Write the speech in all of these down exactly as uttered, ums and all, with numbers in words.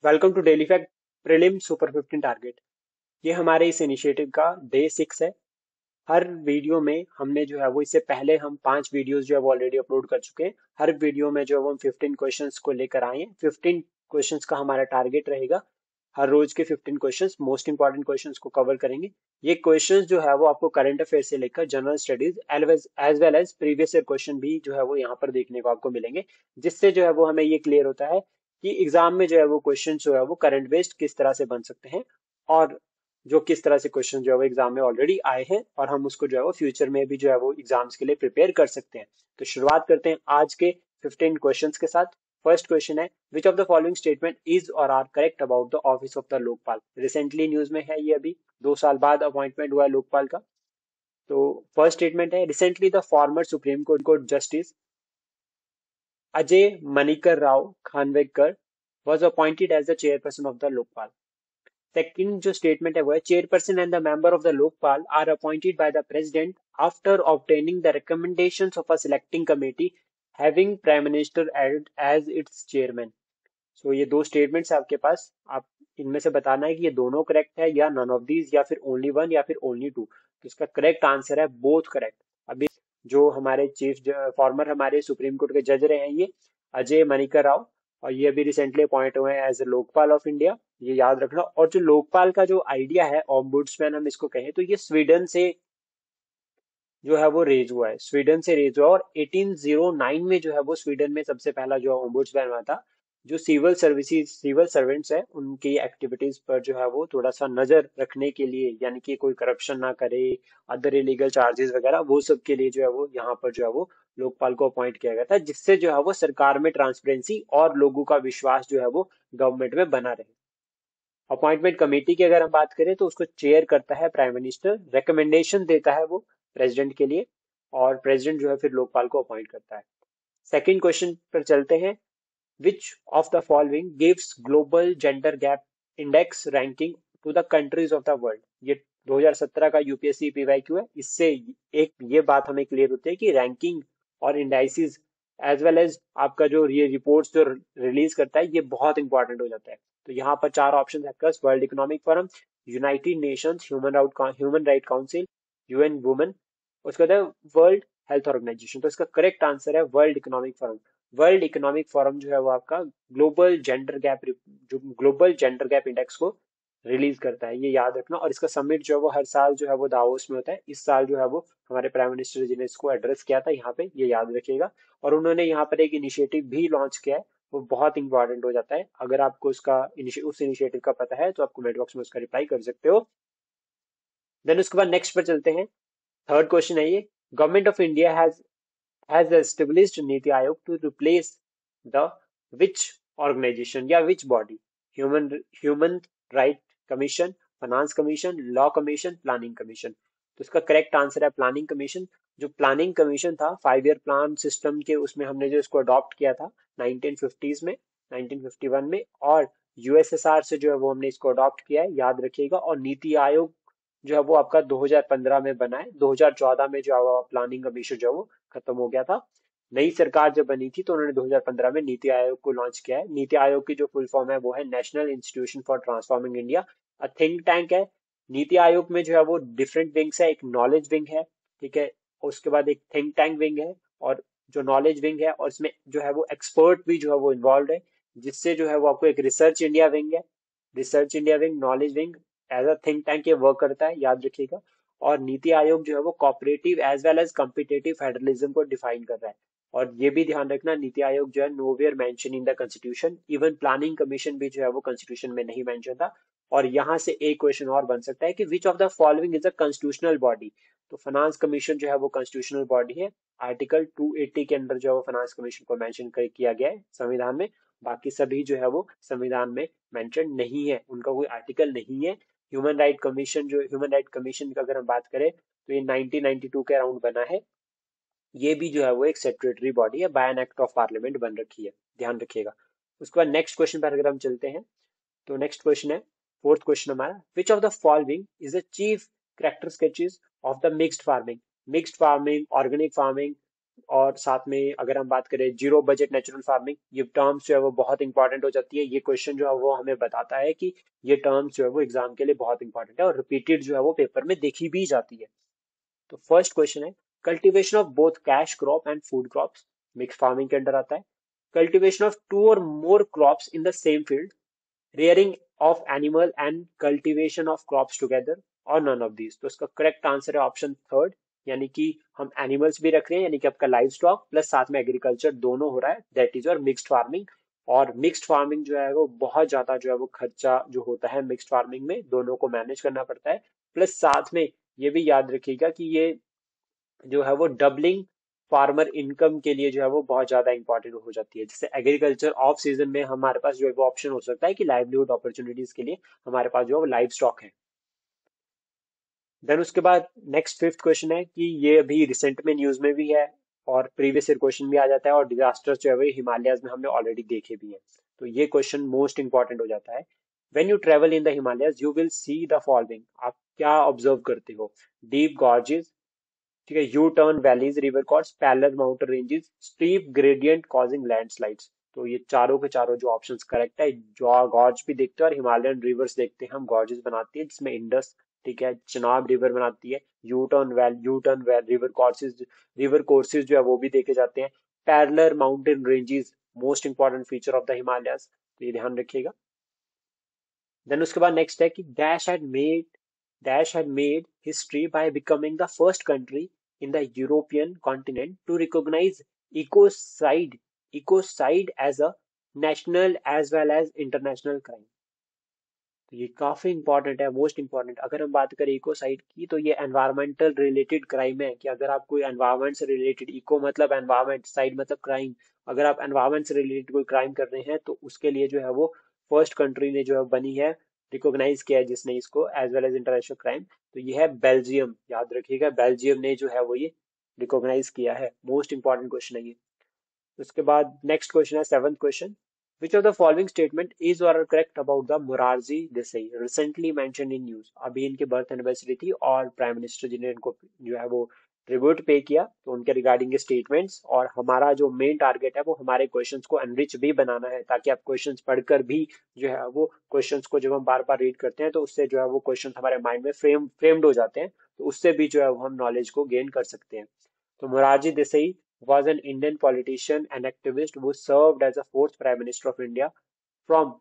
Welcome to daily fact prelim super fifteen target. ये हमारे इस इनिशिएटिव का डे सिक्स है। हर वीडियो में हमने जो है वो इससे पहले हम पांच वीडियोस जो है वो ऑलरेडी अपलोड कर चुके हैं। हर वीडियो में जो है वो हम फिफ्टीन क्वेश्चंस को लेकर आए हैं। फिफ्टीन क्वेश्चंस का हमारा टारगेट रहेगा। हर रोज के fifteen questions, most important questions को कवर करेंगे। ये क्वेश्चंस जो है वो आपको करंट अफेयर से लेकर general studies as well as previous year question भी जो है वो यहाँ पर देखने को आपको मिलेंगे, जिससे जो है वो हमें ये क्लियर होता है कि एग्जाम में जो है वो क्वेश्चन जो है वो करंट बेस्ड किस तरह से बन सकते हैं, और जो किस तरह से क्वेश्चन जो है वो एग्जाम में ऑलरेडी आए हैं और हम उसको जो है वो फ्यूचर में भी जो है वो एग्जाम्स के लिए प्रिपेयर कर सकते हैं। तो शुरुआत करते हैं आज के फिफ्टीन क्वेश्चंस के साथ। फर्स्ट क्वेश्चन है, which of the following statement is और are correct about the office of the Lokpal. Recently news में है ये, अभी दो साल बाद अपॉइंटमेंट हुआ है लोकपाल का। तो फर्स्ट स्टेटमेंट है, recently the former supreme court court justice Ajay Manikar Rao Khanwilkar was appointed as the chairperson of the Lokpal. Second जो स्टेटमेंट है वो है, chairperson and the member of the Lokpal are appointed by the president after obtaining the recommendations of a selecting committee having prime minister as its chairman. So ये दो statements है आपके पास। आप इनमें से बताना है कि ये दोनों करेक्ट है या नन ऑफ दीज, या फिर ओनली वन या फिर ओनली टू। तो इसका करेक्ट आंसर है बोथ करेक्ट। अभी जो हमारे चीफ फॉर्मर हमारे सुप्रीम कोर्ट के जज रहे हैं ये अजय मणिकर राव, और ये अभी रिसेंटली अपॉइंट हुए हैं as a Lokpal of India, ये याद रखना। और जो लोकपाल का जो आइडिया है, ऑम्बुड्समैन हम इसको कहें, तो ये स्वीडन से जो है वो रेज हुआ है, स्वीडन से रेज हुआ। और अठारह सौ नौ में जो है वो स्वीडन में सबसे पहला जो ओम्बुड्समैन हुआ था। जो सिविल सर्विसेज सिविल सर्वेंट्स है उनकी एक्टिविटीज पर जो है वो थोड़ा सा नजर रखने के लिए, यानी कि कोई करप्शन ना करे, अदर इलीगल चार्जेस वगैरह, वो सब के लिए जो है वो यहाँ पर जो है वो लोकपाल को अपॉइंट किया गया था, जिससे जो है वो सरकार में ट्रांसपेरेंसी और लोगों का विश्वास जो है वो गवर्नमेंट में बना रहे। अपॉइंटमेंट कमेटी की अगर हम बात करें तो उसको चेयर करता है प्राइम मिनिस्टर, रिकमेंडेशन देता है वो प्रेसिडेंट के लिए, और प्रेसिडेंट जो है फिर लोकपाल को अपॉइंट करता है। सेकंड क्वेश्चन पर चलते हैं, which of the following gives global gender gap index ranking to the countries of the world. ये दो हज़ार सत्रह का यूपीएससी पीवाईक्यू है। इससे एक ये बात हमें क्लियर होती है कि रैंकिंग और इंडाइसिस एज वेल एज आपका जो ये रिपोर्ट्स जो रिलीज करता है, ये बहुत इंपॉर्टेंट हो जाता है। तो यहाँ पर चार ऑप्शन है आपके पास, world economic forum, united nations human right human right council, UN women, उसके बाद वर्ल्ड हेल्थ ऑर्गेनाइजेशन। तो इसका करेक्ट आंसर है world economic forum. World economic forum जो है वो आपका ग्लोबल जेंडर गैप जो ग्लोबल जेंडर गैप इंडेक्स को रिलीज करता है, ये याद रखना। और इसका समिट जो है वो हर साल जो है वो दावोस में होता है। इस साल जो है वो हमारे प्राइम मिनिस्टर जी ने इसको एड्रेस किया था यहाँ पे, ये याद रखिएगा। और उन्होंने यहाँ पर एक इनिशिएटिव भी लॉन्च किया है, वो बहुत इंपॉर्टेंट हो जाता है। अगर आपको उसका उस इनिशिएटिव का पता है तो आप कमेंट बॉक्स में उसका रिप्लाई कर सकते हो। देन उसके बाद नेक्स्ट पर चलते हैं। थर्ड क्वेश्चन है ये, government of India has has established NITI Aayog to replace the which organization या which body? Human Human Right Commission, Finance Commission, Law Commission, Planning Commission। तो इसका करेक्ट आंसर है प्लानिंग कमीशन। जो प्लानिंग कमीशन था five year plan system के, उसमें हमने जो इसको अडॉप्ट किया था नाइनटीन फिफ्टीज़ में, नाइनटीन फिफ्टी वन में, और यूएसएसआर से जो है वो हमने इसको अडॉप्ट किया है, याद रखिएगा। और नीति आयोग जो है वो आपका दो हज़ार पंद्रह में बना है। दो हज़ार चौदह में जो है प्लानिंग कमीशन जो है वो खत्म हो गया था। नई सरकार जब बनी थी तो उन्होंने दो हज़ार पंद्रह में नीति आयोग को लॉन्च किया है। नीति आयोग की जो फुल फॉर्म है वो है national institution for transforming India, a think tank है। नीति आयोग में जो है वो डिफरेंट विंग्स है, एक नॉलेज विंग है, ठीक है, उसके बाद एक थिंक टैंक विंग है, और जो नॉलेज विंग है और इसमें जो है वो एक्सपर्ट भी जो है वो इन्वॉल्व है, जिससे जो है वो आपको एक रिसर्च इंडिया विंग है। Research India wing, knowledge wing as a think tank ये वर्क करता है, याद रखिएगा। और नीति आयोग जो है वो cooperative as well as competitive federalism को डिफाइन कर रहा है। और ये भी ध्यान रखना, नीति आयोग जो है nowhere mention in the constitution, even planning commission भी जो है वो कॉन्स्टिट्यूशन में नहीं मेंशन था। और यहाँ से एक क्वेश्चन और बन सकता है कि which of the following is a constitutional body. तो फाइनेंस कमीशन जो है वो कॉन्स्टिट्यूशनल बॉडी है। आर्टिकल टू एटी के अंदर जो है वो फाइनेंस कमीशन को मेंशन किया गया है संविधान में। बाकी सभी जो है वो संविधान में मेंशन नहीं है, उनका कोई आर्टिकल नहीं है। ह्यूमन राइट कमीशन जो ह्यूमन राइट कमीशन की अगर हम बात करें तो ये नाइनटीन नाइंटी टू के अराउंड बना है। ये भी जो है वो एक स्टैट्यूटरी बॉडी है, by an act of parliament बन रखी है, ध्यान रखिएगा। उसके बाद नेक्स्ट क्वेश्चन पर अगर हम चलते हैं तो नेक्स्ट क्वेश्चन है, फोर्थ क्वेश्चन हमारा, which of the following is the chief character sketches of the mixed farming. Mixed farming, organic farming और साथ में अगर हम बात करें जीरो बजट नेचुरल फार्मिंग, ये टर्म्स जो है वो बहुत इंपॉर्टेंट हो जाती है। ये क्वेश्चन जो है वो हमें बताता है कि ये टर्म्स जो है वो एग्जाम के लिए बहुत इंपॉर्टेंट है और रिपीटेड जो है वो पेपर में देखी भी जाती है। तो फर्स्ट क्वेश्चन है cultivation of both cash crop and food crops, mix farming के अंडर आता है। कल्टीवेशन ऑफ टू और more crops in the same field, rearing of animal and cultivation of crops together और none of these। तो इसका correct answer है option third, यानी कि हम एनिमल्स भी रख रहे हैं, यानी कि आपका लाइव स्टॉक प्लस साथ में एग्रीकल्चर दोनों हो रहा है, that is your mixed farming. और मिक्स्ड फार्मिंग जो है वो बहुत ज्यादा जो है वो खर्चा जो होता है मिक्स्ड फार्मिंग में, दोनों को मैनेज करना पड़ता है। प्लस साथ में ये भी याद रखिएगा कि ये जो है वो डबलिंग फार्मर इनकम के लिए जो है वो बहुत ज्यादा इंपॉर्टेंट हो जाती है। जैसे एग्रीकल्चर ऑफ सीजन में हमारे पास जो है वो ऑप्शन हो सकता है कि लाइवलीहुड अपॉर्चुनिटीज के लिए हमारे पास जो है लाइव स्टॉक है। देन उसके बाद नेक्स्ट फिफ्थ क्वेश्चन है कि ये अभी रिसेंट में न्यूज में भी है और प्रीवियस ईयर क्वेश्चन भी आ जाता है और डिजास्टर्स जो है वो हिमालयस में हमने ऑलरेडी देखे भी हैं। तो ये क्वेश्चन मोस्ट इंपॉर्टेंट हो जाता है। When you travel in the Himalayas you will see the following, आप क्या ऑब्जर्व करते हो? डीप गॉर्जेस, ठीक है, U turn valleys, river cords, parallel mountain ranges, steep gradient causing landslides. तो ये चारों के चारों जो ऑप्शंस करेक्ट है, जो गॉर्ज भी देखते हैं और हिमालयन रिवर्स देखते हैं हम, गॉर्जेस बनाती है जिसमें इंडस, ठीक है, चिनाब रिवर बनाती है, U turn valley U turn valley river courses, river courses जो है वो भी देखे जाते हैं, parallel mountain ranges most important feature of the Himalayas, तो ये ध्यान रखिएगा। देन उसके बाद नेक्स्ट है कि dash had made Dash had made history by becoming the first country in the European continent to recognize ecocide ecocide as a national as well as international crime। तो ये काफी इंपॉर्टेंट है, most important. अगर हम बात करें ecocide की तो ये एनवायरमेंटल रिलेटेड क्राइम है कि अगर आप कोई एनवायरमेंट से रिलेटेड, इको मतलब एनवायरमेंट, साइड मतलब क्राइम, अगर आप एनवायरमेंट से रिलेटेड कोई क्राइम कर रहे हैं तो उसके लिए जो है वो फर्स्ट कंट्री ने जो है बनी है, रिकॉग्नाइज किया है जिसने इसको as well as international crime, तो ये है बेल्जियम। याद रखिएगा बेल्जियम ने जो है वो ये रिकॉग्नाइज किया है। मोस्ट इंपॉर्टेंट क्वेश्चन है ये। उसके बाद नेक्स्ट क्वेश्चन है seventh question, which of the following statement is और correct about the Morarji Desai recently mention in news. अभी इनकी बर्थ एनिवर्सरी थी और प्राइम मिनिस्टर जी ने इनको जो है वो ट्रिब्यूट पे किया, तो उनके रिगार्डिंग स्टेटमेंट्स। और हमारा जो मेन टारगेट है वो हमारे क्वेश्चंस को एनरिच भी बनाना है, ताकि आप क्वेश्चंस पढ़कर भी जो है वो क्वेश्चंस को जब हम बार बार रीड करते हैं तो उससे जो है वो क्वेश्चंस हमारे माइंड में फ्रेम फ्रेम्ड हो जाते हैं, तो उससे भी जो है वो हम नॉलेज को गेन कर सकते हैं। तो Morarji Desai was an Indian politician and activist who served as a fourth Prime Minister of India from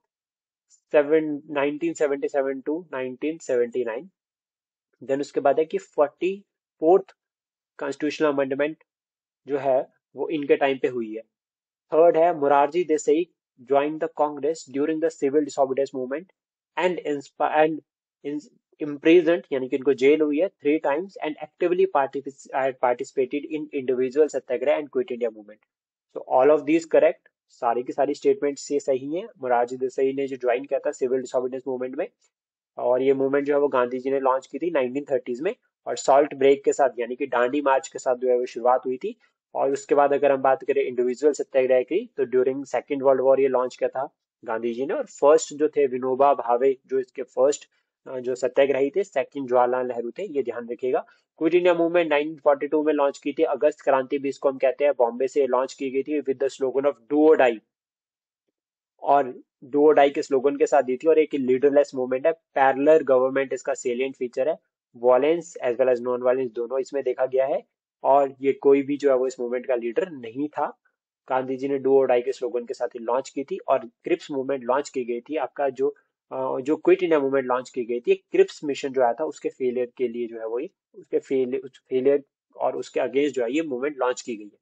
nineteen seventy-seven to nineteen seventy-nine। Then उसके बाद है कि फोर्टी फोर्थ कॉन्स्टिट्यूशनल अमेंडमेंट जो है वो इनके टाइम पे हुई है। थर्ड है Morarji Desai join the Congress during the civil disobedience movement and and imprisoned, यानी कि इनको जेल हुई है three times, and actively participated in individual satyagraha and quit India movement. So all of these correct, सारी की सारी स्टेटमेंट्स ये सही हैं। मोरारजी देसाई ने जो ज्वाइन किया था सिविल डिसोबीडियंस मूवमेंट में, और ये मूवमेंट जो है वो गांधी जी ने लॉन्च की थी नाइनटीन थर्टीज में, और सॉल्ट ब्रेक के साथ यानी कि डांडी मार्च के साथ जो है वो शुरुआत हुई थी। और उसके बाद अगर हम बात करें इंडिविजुअल सत्याग्रह की तो ड्यूरिंग सेकेंड वर्ल्ड वॉर ये लॉन्च किया था गांधी जी ने। और फर्स्ट जो थे विनोबा भावे जो इसके फर्स्ट जो सत्याग्रही थे, सेकंड जवाहरलाल नेहरू थे, ये ध्यान रखिएगा। Quit India movement nineteen forty two में लॉन्च की थी, अगस्त क्रांति भी इसको हम कहते हैं, बॉम्बे से लॉन्च की गई थी with the slogan of do or die, और डू और डाई के स्लोगन के साथ दी थी। और एक लीडरलेस मूवमेंट है, पैरेलल गवर्नमेंट इसका सेलिएंट फीचर है, violence as well as non violence दोनों इसमें देखा गया है, और ये कोई भी जो है वो इस मूवमेंट का लीडर नहीं था। गांधी जी ने डू और डाई के स्लोगन के साथ ही लॉन्च की थी। और क्रिप्स मूवमेंट लॉन्च की गई थी, आपका जो जो क्विट इंडिया मूवमेंट लॉन्च की गई थी, क्रिप्स मिशन जो आया था उसके फेलियर के लिए जो है वो उसके फेलियर फेलियर और उसके अगेंस्ट जो है ये मूवमेंट लॉन्च की गई है।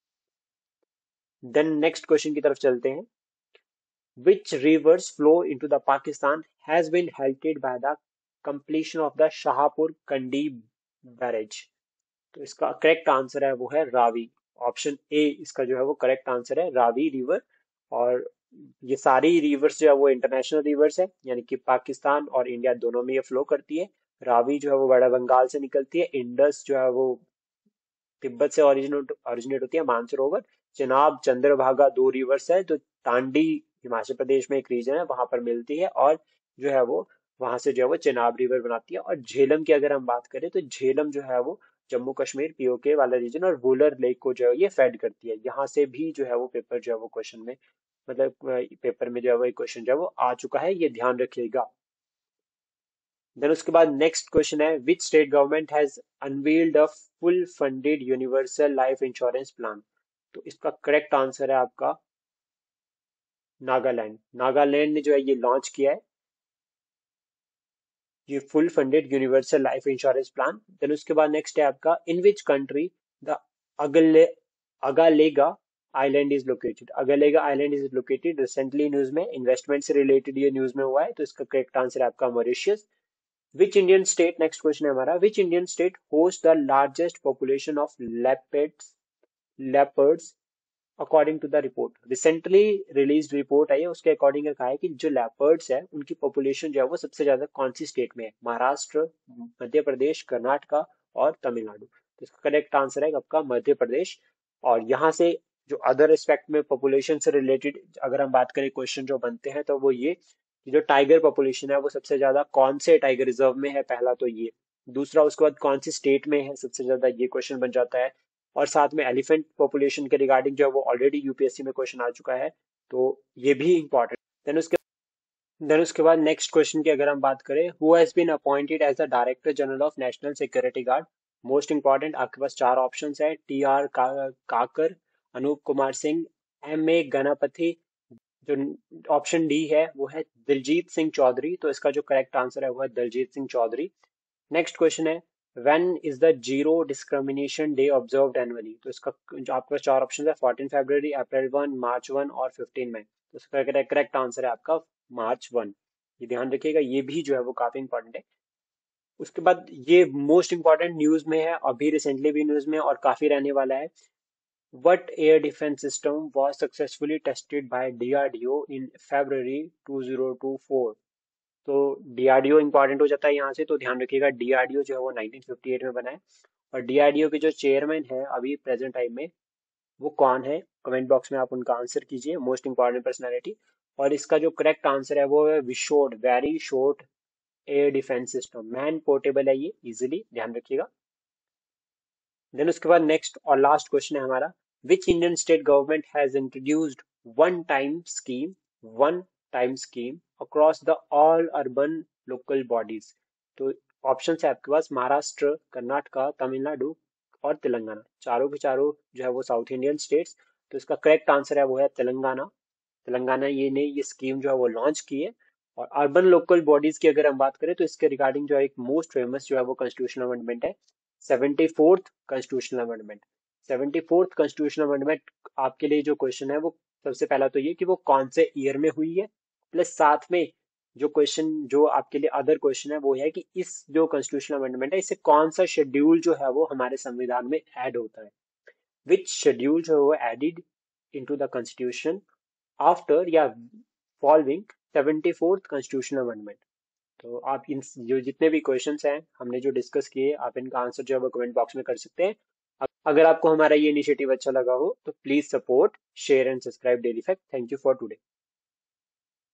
देन नेक्स्ट क्वेश्चन की तरफ चलते हैं, which rivers flow into the Pakistan has been halted by the completion of the Shahpur Kandi barrage। तो इसका करेक्ट आंसर है वो है रावी। ऑप्शन ए इसका जो है वो करेक्ट आंसर है, रावी रिवर। और ये सारी रिवर्स जो है वो इंटरनेशनल रिवर्स है, यानी कि पाकिस्तान और इंडिया दोनों में ये फ्लो करती है। रावी जो है वो बड़ा बंगाल से निकलती है, इंडस जो है वो तिब्बत से ओरिजिनेट ओरिजिनेट होती है, मानसरोवर। चिनाब चंद्रभागा दो रिवर्स है जो टांडी हिमाचल प्रदेश में एक रीजन है वहां पर मिलती है, और जो है वो वहां से जो है वो चिनाब रिवर बनाती है। और झेलम की अगर हम बात करें तो झेलम जो है वो जम्मू कश्मीर पीओके वाला रीजन और वुलर लेक को जो है ये फेड करती है। यहाँ से भी जो है वो पेपर जो है वो क्वेश्चन में मतलब पेपर में जो है वो एक क्वेश्चन जो है वो आ चुका है, ये ध्यान रखिएगा। देन उसके बाद नेक्स्ट क्वेश्चन है, which state government has unveiled a full funded universal life insurance plan. तो इसका करेक्ट आंसर है आपका नागालैंड। नागालैंड ने जो है ये लॉन्च किया है ये full funded universal life insurance plan. Then उसके बाद नेक्स्ट है आपका, इन विच कंट्री द अगले Agalega island is located. Agalega island is located. Recently news में इन्वेस्टमेंट से रिलेटेड ये न्यूज में हुआ है, तो इसका करेक्ट आंसर है आपका Mauritius. Which Indian state, next question है हमारा, which Indian state host the largest population of leopards leopards according to the report. Recently release report आई है, उसके अकॉर्डिंग कहा है कि जो लेपर्ड्स है उनकी पॉपुलेशन जो है वो सबसे ज्यादा कौन सी स्टेट में है, महाराष्ट्र, मध्य प्रदेश, कर्नाटका और तमिलनाडु। तो इसका करेक्ट आंसर है आपका मध्य प्रदेश। और यहाँ से जो अदर एस्पेक्ट में पॉपुलेशन से रिलेटेड अगर हम बात करें क्वेश्चन जो बनते हैं तो वो ये कि जो टाइगर पॉपुलेशन है वो सबसे ज्यादा कौन से टाइगर रिजर्व में है, पहला तो ये। दूसरा उसके बाद कौन सी स्टेट में है सबसे ज्यादा, ये क्वेश्चन बन जाता है। और साथ में एलिफेंट पॉपुलेशन के रिगार्डिंग जो है वो ऑलरेडी यूपीएससी में क्वेश्चन आ चुका है, तो ये भी इंपॉर्टेंट। देन उसके देन उसके बाद नेक्स्ट क्वेश्चन की अगर हम बात करें, who has been appointed as the director general of national security guard. Most important, आपके पास चार ऑप्शंस है, टी आर का, काकर, अनूप कुमार सिंह, एम ए गणपति। जो ऑप्शन डी है वो है दिलजीत सिंह चौधरी। तो इसका जो करेक्ट आंसर है वो है दिलजीत सिंह चौधरी। नेक्स्ट क्वेश्चन है, when is the zero discrimination day observed annually. तो इसका जो आपका चार ऑप्शन है, fourteen February, April one, March one और फिफ्टीन मई। तो इसका करेक्ट आंसर है आपका मार्च वन। ये ध्यान रखिएगा, ये भी जो है वो काफी इंपॉर्टेंट है। उसके बाद ये मोस्ट इंपॉर्टेंट न्यूज में है, अभी रिसेंटली भी न्यूज में और काफी रहने वाला है। What air defense system was successfully tested by D R D O in February two thousand twenty-four। तो डीआरडीओ इंपॉर्टेंट हो जाता है यहाँ से, तो ध्यान रखिएगा डीआरडीओ जो है वो नाइनटीन फिफ्टी एट में बना है। और डीआरडीओ के जो चेयरमैन है अभी प्रेजेंट टाइम में वो कौन है, कमेंट बॉक्स में आप उनका आंसर कीजिए, मोस्ट इंपॉर्टेंट पर्सनैलिटी। और इसका जो करेक्ट आंसर है वो है VSHORADS, very short air defence system. Man portable है ये, इजिली ध्यान रखिएगा। देन उसके बाद नेक्स्ट और लास्ट क्वेश्चन है हमारा, which Indian state government has introduced one time scheme one time scheme across the all urban local bodies. तो ऑप्शन है आपके पास महाराष्ट्र, कर्नाटका, तमिलनाडु और तेलंगाना। चारों के चारों जो है वो साउथ इंडियन स्टेट्स। तो इसका करेक्ट आंसर है वो है तेलंगाना। तेलंगाना ये ने ये स्कीम जो है वो लॉन्च की है। और अर्बन लोकल बॉडीज की अगर हम बात करें तो इसके रिगार्डिंग जो है एक मोस्ट फेमस जो है वो कॉन्स्टिट्यूशनल अमेंडमेंट है, seventy fourth constitutional amendment. Seventy fourth constitutional amendment आपके लिए जो क्वेश्चन है वो सबसे पहला तो ये कि वो कौन से ईयर में हुई है, प्लस साथ में जो क्वेश्चन जो आपके लिए अदर क्वेश्चन है वो है कि इस जो कॉन्स्टिट्यूशनल अमेंडमेंट है इससे कौन सा शेड्यूल जो है वो हमारे संविधान में ऐड होता है। विच शेड्यूल जो है वो added into the constitution after या following seventy fourth constitutional amendment. तो आप इन जो जितने भी क्वेश्चंस हैं हमने जो डिस्कस किए, आप इनका आंसर जो है वो कमेंट बॉक्स में कर सकते हैं। अगर आपको हमारा ये इनिशिएटिव अच्छा लगा हो तो please support, share and subscribe daily fact. Thank you for today.